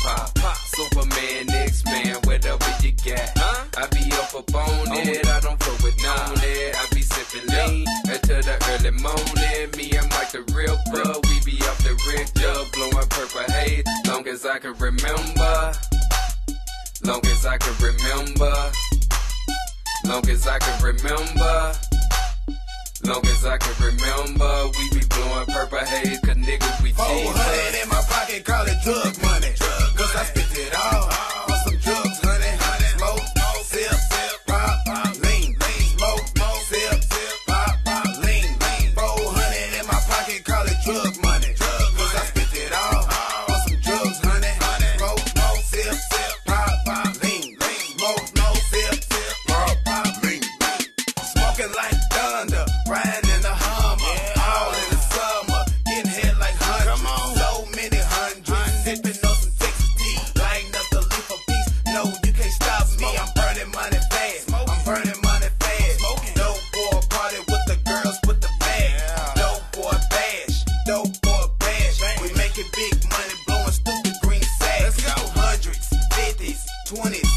pop, pop. Superman, X-Man, whatever you got. I be up on it, I don't fuck with none it. I be sipping lean until the early morning. Me and Mike the Rippa, we be off the Richter, blowing purple haze. Long as I can remember, long as I can remember, long as I can remember, long as I can remember. We be blowing purple haze, cause niggas we cheap. 400 in my pocket, call it drug money. Cause I spent it all on some drugs, honey. Smoke, sip, pop, lean, smoke, sip, pop, lean. 400 in my pocket, call it drug money. Cause I spent it all on some drugs, honey. Smoke, sip, pop, lean, smoke, sip, pop, lean. Smoking like thunder, riding in the Hummer, all in the summer, getting hit like hundreds. So many hundreds, sipping on some Texas tea, lighting up the leaf of peace. No, you can't stop me. I'm burning money fast. I'm burning money fast. Dope boy party with the girls with the bag. Dope boy bash. Dope boy bash. We making big money, blowing stupid green sacks. Let's go. Hundreds, 50s, 20s.